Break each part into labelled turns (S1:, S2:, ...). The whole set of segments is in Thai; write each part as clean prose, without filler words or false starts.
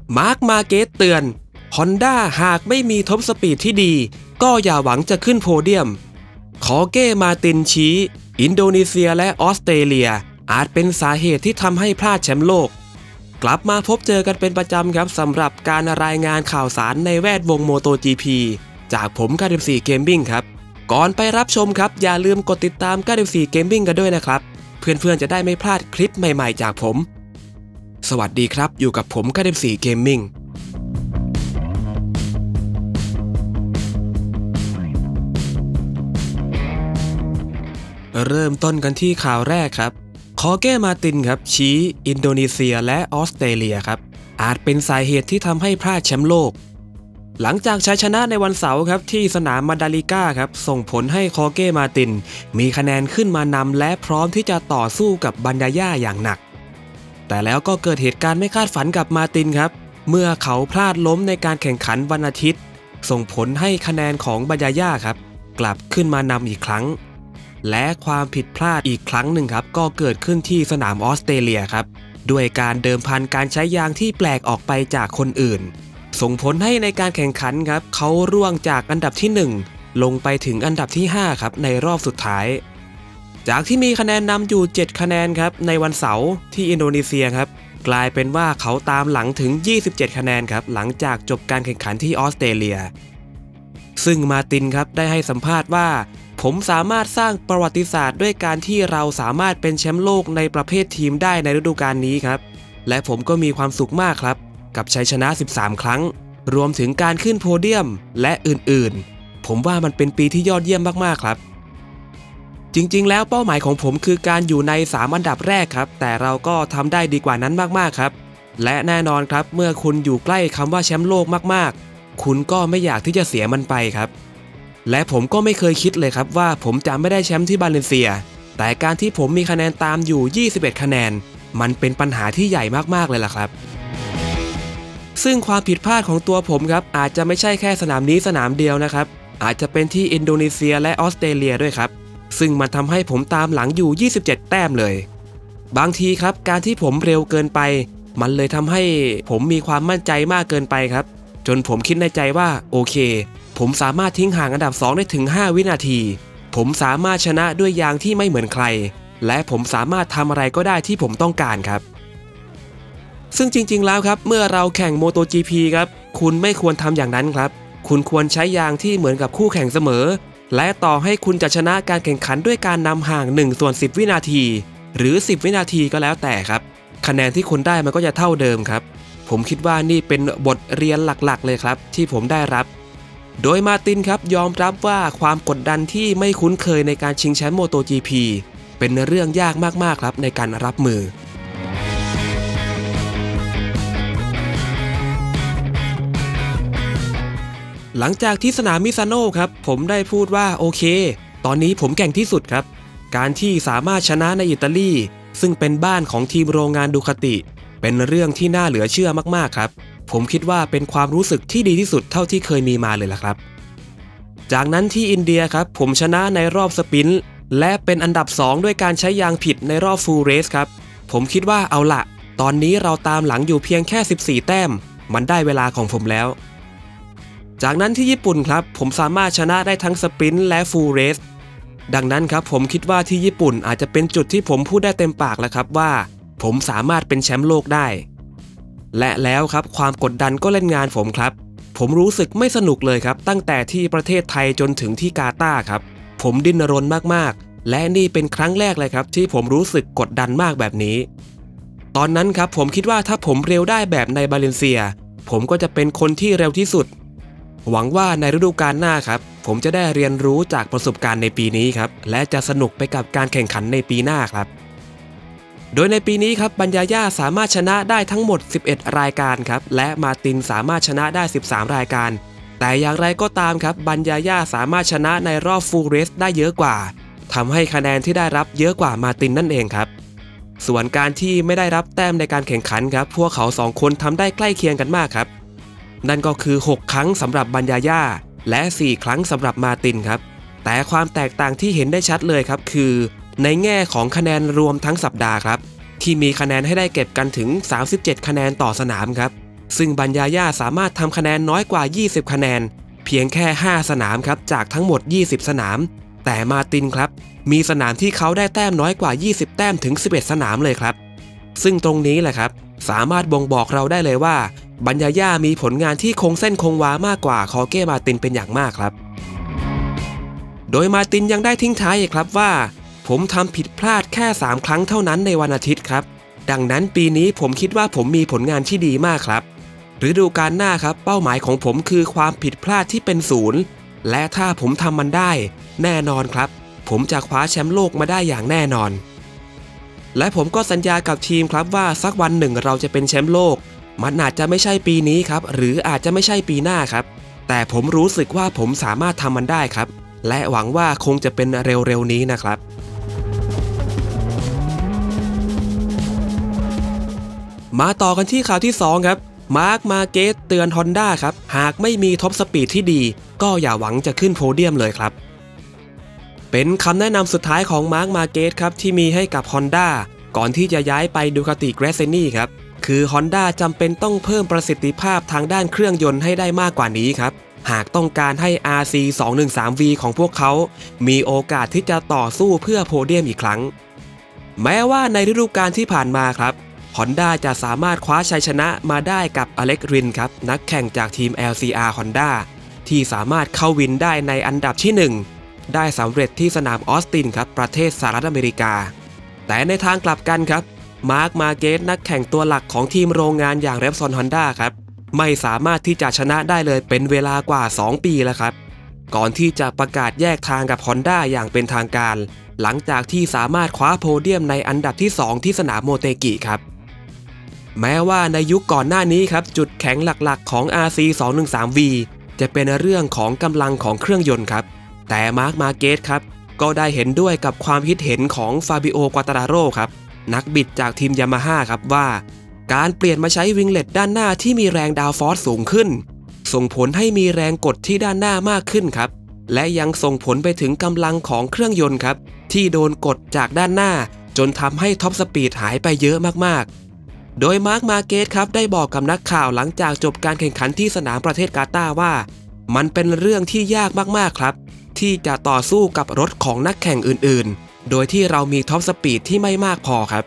S1: มาร์คมาเกสเตือนฮอนด้าหากไม่มีท็อปสปีดที่ดีก็อย่าหวังจะขึ้นโพเดียมคอเก้มาตินชี้อินโดนีเซียและออสเตรเลียอาจเป็นสาเหตุที่ทำให้พลาดแชมป์โลกกลับมาพบเจอกันเป็นประจำครับสำหรับการรายงานข่าวสารในแวดวงโมโต GP จากผม94 Gaming ครับก่อนไปรับชมครับอย่าลืมกดติดตาม94 Gaming กันด้วยนะครับเพื่อนๆจะได้ไม่พลาดคลิปใหม่ๆจากผมสวัสดีครับอยู่กับผม94 Gamingเริ่มต้นกันที่ข่าวแรกครับคอเก้มาตินครับชี้อินโดนีเซียและออสเตรเลียครับอาจเป็นสาเหตุที่ทำให้พลาดแชมป์โลกหลังจากชัยชนะในวันเสาร์ครับที่สนามมาดาลิก้าครับส่งผลให้คอเก้มาตินมีคะแนนขึ้นมานำและพร้อมที่จะต่อสู้กับบันยาย่าอย่างหนักแต่แล้วก็เกิดเหตุการณ์ไม่คาดฝันกับมาตินครับเมื่อเขาพลาดล้มในการแข่งขันวันอาทิตย์ส่งผลให้คะแนนของบันยาย่าครับกลับขึ้นมานำอีกครั้งและความผิดพลาดอีกครั้งหนึ่งครับก็เกิดขึ้นที่สนามออสเตรเลียครับด้วยการเดิมพันการใช้ยางที่แปลกออกไปจากคนอื่นส่งผลให้ในการแข่งขันครับเขาร่วงจากอันดับที่1ลงไปถึงอันดับที่5ครับในรอบสุดท้ายจากที่มีคะแนนนำอยู่7คะแนนครับในวันเสาร์ที่อินโดนีเซียครับกลายเป็นว่าเขาตามหลังถึง27คะแนนครับหลังจากจบการแข่งขันที่ออสเตรเลียซึ่งมาตินครับได้ให้สัมภาษณ์ว่าผมสามารถสร้างประวัติศาสตร์ด้วยการที่เราสามารถเป็นแชมป์โลกในประเภททีมได้ในฤดูกาลนี้ครับและผมก็มีความสุขมากครับกับชัยชนะ13ครั้งรวมถึงการขึ้นโพเดียมและอื่นๆผมว่ามันเป็นปีที่ยอดเยี่ยมมากๆครับจริงๆแล้วเป้าหมายของผมคือการอยู่ใน3อันดับแรกครับแต่เราก็ทำได้ดีกว่านั้นมากๆครับและแน่นอนครับเมื่อคุณอยู่ใกล้คำว่าแชมป์โลกมากๆคุณก็ไม่อยากที่จะเสียมันไปครับและผมก็ไม่เคยคิดเลยครับว่าผมจะไม่ได้แชมป์ที่บาเลนเซียแต่การที่ผมมีคะแนนตามอยู่21คะแนนมันเป็นปัญหาที่ใหญ่มากๆเลยล่ะครับซึ่งความผิดพลาดของตัวผมครับอาจจะไม่ใช่แค่สนามนี้สนามเดียวนะครับอาจจะเป็นที่อินโดนีเซียและออสเตรเลียด้วยครับซึ่งมันทำให้ผมตามหลังอยู่27แต้มเลยบางทีครับการที่ผมเร็วเกินไปมันเลยทำให้ผมมีความมั่นใจมากเกินไปครับจนผมคิดในใจว่าโอเคผมสามารถทิ้งห่างอันดับ2ได้ถึง5วินาทีผมสามารถชนะด้วยยางที่ไม่เหมือนใครและผมสามารถทำอะไรก็ได้ที่ผมต้องการครับซึ่งจริงๆแล้วครับเมื่อเราแข่ง MotoGP ครับคุณไม่ควรทำอย่างนั้นครับคุณควรใช้ยางที่เหมือนกับคู่แข่งเสมอและต่อให้คุณจะชนะการแข่งขันด้วยการนำห่าง1/10วินาทีหรือ10วินาทีก็แล้วแต่ครับคะแนนที่คุณได้มันก็จะเท่าเดิมครับผมคิดว่านี่เป็นบทเรียนหลักๆเลยครับที่ผมได้รับโดยมาตินครับยอมรับว่าความกดดันที่ไม่คุ้นเคยในการชิงแชมป์ MotoGP เป็นเรื่องยากมากๆครับในการรับมือหลังจากที่สนามมิซาโน่ครับผมได้พูดว่าโอเคตอนนี้ผมแกร่งที่สุดครับการที่สามารถชนะในอิตาลีซึ่งเป็นบ้านของทีมโรงงานดูคาติเป็นเรื่องที่น่าเหลือเชื่อมากๆครับผมคิดว่าเป็นความรู้สึกที่ดีที่สุดเท่าที่เคยมีมาเลยล่ะครับจากนั้นที่อินเดียครับผมชนะในรอบสปรินต์และเป็นอันดับ2ด้วยการใช้ยางผิดในรอบฟูลเรสครับผมคิดว่าเอาละตอนนี้เราตามหลังอยู่เพียงแค่14แต้มมันได้เวลาของผมแล้วจากนั้นที่ญี่ปุ่นครับผมสามารถชนะได้ทั้งสปรินต์และฟูลเรสดังนั้นครับผมคิดว่าที่ญี่ปุ่นอาจจะเป็นจุดที่ผมพูดได้เต็มปากแล้วครับว่าผมสามารถเป็นแชมป์โลกได้และแล้วครับความกดดันก็เล่นงานผมครับผมรู้สึกไม่สนุกเลยครับตั้งแต่ที่ประเทศไทยจนถึงที่กาตาร์ครับผมดิ้นรนมากๆและนี่เป็นครั้งแรกเลยครับที่ผมรู้สึกกดดันมากแบบนี้ตอนนั้นครับผมคิดว่าถ้าผมเร็วได้แบบในบาเลนเซียผมก็จะเป็นคนที่เร็วที่สุดหวังว่าในฤดูกาลหน้าครับผมจะได้เรียนรู้จากประสบการณ์ในปีนี้ครับและจะสนุกไปกับการแข่งขันในปีหน้าครับโดยในปีนี้ครับบันยาย่าสามารถชนะได้ทั้งหมด11รายการครับและมาตินสามารถชนะได้13รายการแต่อย่างไรก็ตามครับบันยาย่าสามารถชนะในรอบฟูลเรสได้เยอะกว่าทำให้คะแนนที่ได้รับเยอะกว่ามาตินนั่นเองครับส่วนการที่ไม่ได้รับแต้มในการแข่งขันครับพวกเขา2คนทำได้ใกล้เคียงกันมากครับนั่นก็คือ6ครั้งสำหรับบันยาย่าและ4ครั้งสำหรับมาตินครับแต่ความแตกต่างที่เห็นได้ชัดเลยครับคือในแง่ของคะแนนรวมทั้งสัปดาห์ครับที่มีคะแนนให้ได้เก็บกันถึง37คะแนนต่อสนามครับซึ่งบัญญาย่าสามารถทำคะแนนน้อยกว่า20คะแนนเพียงแค่5สนามครับจากทั้งหมด20สนามแต่มาตินครับมีสนามที่เขาได้แต้มน้อยกว่า20แต้มถึง11สนามเลยครับซึ่งตรงนี้แหละครับสามารถบ่งบอกเราได้เลยว่าบัญญาย่ามีผลงานที่คงเส้นคงวามากกว่าคอร์เก้มาตินเป็นอย่างมากครับโดยมาตินยังได้ทิ้งท้ายอีกครับว่าผมทำผิดพลาดแค่3ครั้งเท่านั้นในวันอาทิตย์ครับดังนั้นปีนี้ผมคิดว่าผมมีผลงานที่ดีมากครับฤดูกาลหน้าครับเป้าหมายของผมคือความผิดพลาดที่เป็น0และถ้าผมทำมันได้แน่นอนครับผมจะคว้าแชมป์โลกมาได้อย่างแน่นอนและผมก็สัญญากับทีมครับว่าสักวันหนึ่งเราจะเป็นแชมป์โลกมันอาจจะไม่ใช่ปีนี้ครับหรืออาจจะไม่ใช่ปีหน้าครับแต่ผมรู้สึกว่าผมสามารถทำมันได้ครับและหวังว่าคงจะเป็นเร็วๆนี้นะครับมาต่อกันที่ข่าวที่2ครับมาร์คมาเกสเตือนฮอนด้าครับหากไม่มีท็อปสปีดที่ดีก็อย่าหวังจะขึ้นโพเดียมเลยครับเป็นคำแนะนำสุดท้ายของมาร์คมาเกสครับที่มีให้กับ Honda ก่อนที่จะย้ายไปดูคาติ Gresini ครับคือ Honda จำเป็นต้องเพิ่มประสิทธิภาพทางด้านเครื่องยนต์ให้ได้มากกว่านี้ครับหากต้องการให้ RC213V ของพวกเขามีโอกาสที่จะต่อสู้เพื่อโพเดียมอีกครั้งแม้ว่าในฤดูกาลที่ผ่านมาครับHonda จะสามารถคว้าชัยชนะมาได้กับอเล็กรินครับนักแข่งจากทีม LCR Honda ที่สามารถเข้าวินได้ในอันดับที่1ได้สำเร็จที่สนามออสตินครับประเทศสหรัฐอเมริกาแต่ในทางกลับกันครับมาร์คมาเกสนักแข่งตัวหลักของทีมโรงงานอย่าง Repsol Honda ครับไม่สามารถที่จะชนะได้เลยเป็นเวลากว่า2ปีแล้วครับก่อนที่จะประกาศแยกทางกับ Honda อย่างเป็นทางการหลังจากที่สามารถคว้าโพเดียมในอันดับที่2ที่สนามโมเตกิครับแม้ว่าในยุคก่อนหน้านี้ครับจุดแข็งหลักๆของ RC213V จะเป็นเรื่องของกำลังของเครื่องยนต์ครับแต่มาร์คมาเกสครับก็ได้เห็นด้วยกับความคิดเห็นของฟาบิโอ กัวตาราโรครับนักบิดจากทีมยามาฮ่าครับว่าการเปลี่ยนมาใช้วิงเล็ตด้านหน้าที่มีแรงดาวฟอร์สสูงขึ้นส่งผลให้มีแรงกดที่ด้านหน้ามากขึ้นครับและยังส่งผลไปถึงกำลังของเครื่องยนต์ครับที่โดนกดจากด้านหน้าจนทำให้ท็อปสปีดหายไปเยอะมากๆโดยมาร์คมาเกสครับได้บอกกับนักข่าวหลังจากจบการแข่งขันที่สนามประเทศกาตาร์ว่ามันเป็นเรื่องที่ยากมากๆครับที่จะต่อสู้กับรถของนักแข่งอื่นๆโดยที่เรามีท็อปสปีดที่ไม่มากพอครับ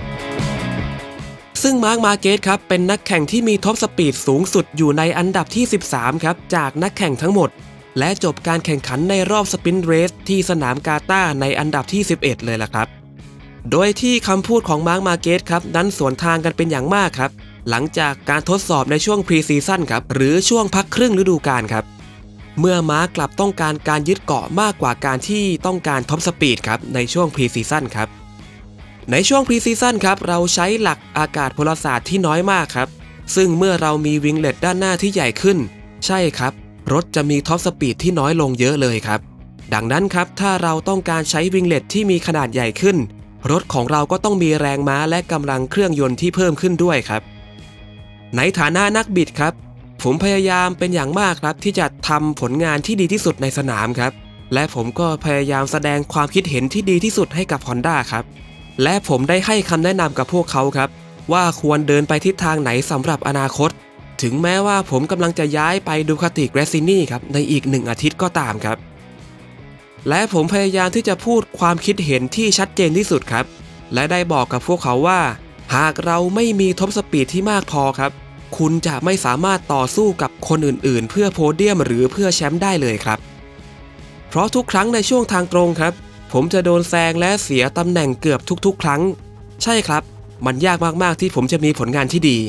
S1: ซึ่งมาร์คมาเกสครับเป็นนักแข่งที่มีท็อปสปีดสูงสุดอยู่ในอันดับที่13ครับจากนักแข่งทั้งหมดและจบการแข่งขันในรอบสปรินต์เรสที่สนามกาตาร์ในอันดับที่11เลยล่ะครับโดยที่คำพูดของมาร์คมาเกสครับนั้นสวนทางกันเป็นอย่างมากครับหลังจากการทดสอบในช่วงพรีซีซั่นครับหรือช่วงพักครึ่งฤดูกาลครับเมื่อมาร์คกลับต้องการการยึดเกาะมากกว่าการที่ต้องการท็อปสปีดครับในช่วงพรีซีซั่นครับในช่วงพรีซีซั่นครับเราใช้หลักอากาศพลศาสตร์ที่น้อยมากครับซึ่งเมื่อเรามีวิงเล็ตด้านหน้าที่ใหญ่ขึ้นใช่ครับรถจะมีท็อปสปีดที่น้อยลงเยอะเลยครับดังนั้นครับถ้าเราต้องการใช้วิงเล็ตที่มีขนาดใหญ่ขึ้นรถของเราก็ต้องมีแรงม้าและกำลังเครื่องยนต์ที่เพิ่มขึ้นด้วยครับในฐานะนักบิดครับผมพยายามเป็นอย่างมากครับที่จะทำผลงานที่ดีที่สุดในสนามครับและผมก็พยายามแสดงความคิดเห็นที่ดีที่สุดให้กับ Honda ครับและผมได้ให้คำแนะนำกับพวกเขาครับว่าควรเดินไปทิศทางไหนสำหรับอนาคตถึงแม้ว่าผมกำลังจะย้ายไปดูคาติ Gresini ครับในอีก1อาทิตย์ก็ตามครับและผมพยายามที่จะพูดความคิดเห็นที่ชัดเจนที่สุดครับและได้บอกกับพวกเขาว่าหากเราไม่มีท็อปสปีดที่มากพอครับคุณจะไม่สามารถต่อสู้กับคนอื่นๆเพื่อโพเดียมหรือเพื่อแชมป์ได้เลยครับเพราะทุกครั้งในช่วงทางตรงครับผมจะโดนแซงและเสียตำแหน่งเกือบทุกๆครั้งใช่ครับมันยากมากๆที่ผมจะมีผลงานที่ดี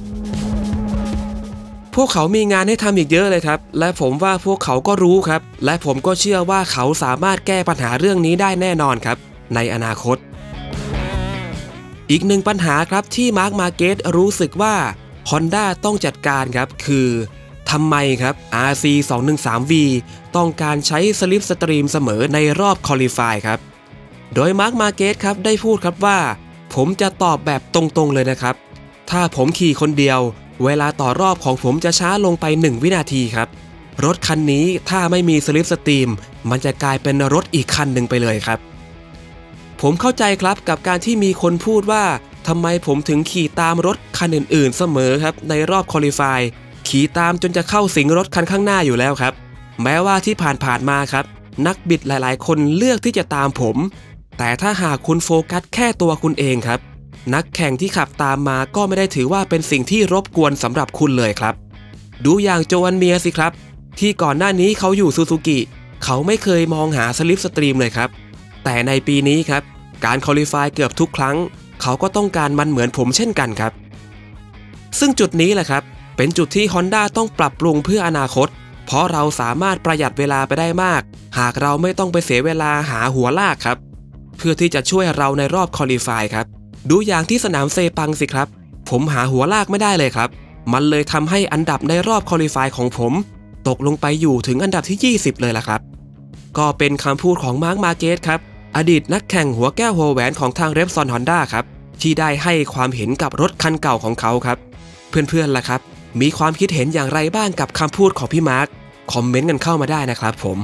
S1: พวกเขามีงานให้ทำอีกเยอะเลยครับและผมว่าพวกเขาก็รู้ครับและผมก็เชื่อว่าเขาสามารถแก้ปัญหาเรื่องนี้ได้แน่นอนครับในอนาคตอีกหนึ่งปัญหาครับที่มาร์คมาเกสรู้สึกว่า Honda ต้องจัดการครับคือทำไมครับ RC213V ต้องการใช้สลิปสตรีมเสมอในรอบคอลิฟายครับโดยมาร์คมาเกสครับได้พูดครับว่าผมจะตอบแบบตรงๆเลยนะครับถ้าผมขี่คนเดียวเวลาต่อรอบของผมจะช้าลงไป1วินาทีครับรถคันนี้ถ้าไม่มีสลิปสตรีมมันจะกลายเป็นรถอีกคันหนึ่งไปเลยครับผมเข้าใจครับกับการที่มีคนพูดว่าทำไมผมถึงขี่ตามรถคันอื่นๆเสมอครับในรอบควอลิฟายขี่ตามจนจะเข้าสิงรถคันข้างหน้าอยู่แล้วครับแม้ว่าที่ผ่านมาครับนักบิดหลายๆคนเลือกที่จะตามผมแต่ถ้าหากคุณโฟกัสแค่ตัวคุณเองครับนักแข่งที่ขับตามมาก็ไม่ได้ถือว่าเป็นสิ่งที่รบกวนสำหรับคุณเลยครับดูอย่างโจอันเมียสิครับที่ก่อนหน้านี้เขาอยู่ซูซูกิเขาไม่เคยมองหาสลิปสตรีมเลยครับแต่ในปีนี้ครับการควอลิฟายเกือบทุกครั้งเขาก็ต้องการมันเหมือนผมเช่นกันครับซึ่งจุดนี้แหละครับเป็นจุดที่ Honda ต้องปรับปรุงเพื่ออนาคตเพราะเราสามารถประหยัดเวลาไปได้มากหากเราไม่ต้องไปเสียเวลาหาหัวลากครับเพื่อที่จะช่วยเราในรอบควอลิฟายครับดูอย่างที่สนามเซปังสิครับผมหาหัวลากไม่ได้เลยครับมันเลยทำให้อันดับในรอบควอลิฟายของผมตกลงไปอยู่ถึงอันดับที่20เลยล่ะครับก็เป็นคำพูดของมาร์ค มาร์เกสครับอดีตนักแข่งหัวแก้วหัวแหวนของทาง Repsol Honda ครับที่ได้ให้ความเห็นกับรถคันเก่าของเขาครับเพื่อนๆล่ะครับมีความคิดเห็นอย่างไรบ้างกับคำพูดของพี่มาร์คคอมเมนต์กันเข้ามาได้นะครับผม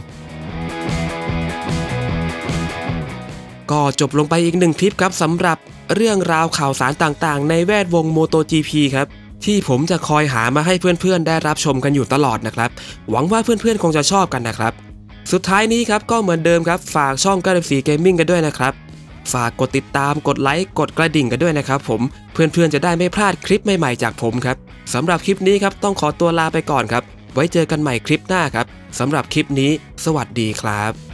S1: ก็จบลงไปอีก1คลิปครับสำหรับเรื่องราวข่าวสารต่างๆในแวดวง MotoGP ครับที่ผมจะคอยหามาให้เพื่อนๆได้รับชมกันอยู่ตลอดนะครับหวังว่าเพื่อนๆคงจะชอบกันนะครับสุดท้ายนี้ครับก็เหมือนเดิมครับฝากช่อง94 Gaming กันด้วยนะครับฝากกดติดตามกดไลค์กดกระดิ่งกันด้วยนะครับผมเพื่อนๆจะได้ไม่พลาดคลิปใหม่ๆจากผมครับสำหรับคลิปนี้ครับต้องขอตัวลาไปก่อนครับไว้เจอกันใหม่คลิปหน้าครับสำหรับคลิปนี้สวัสดีครับ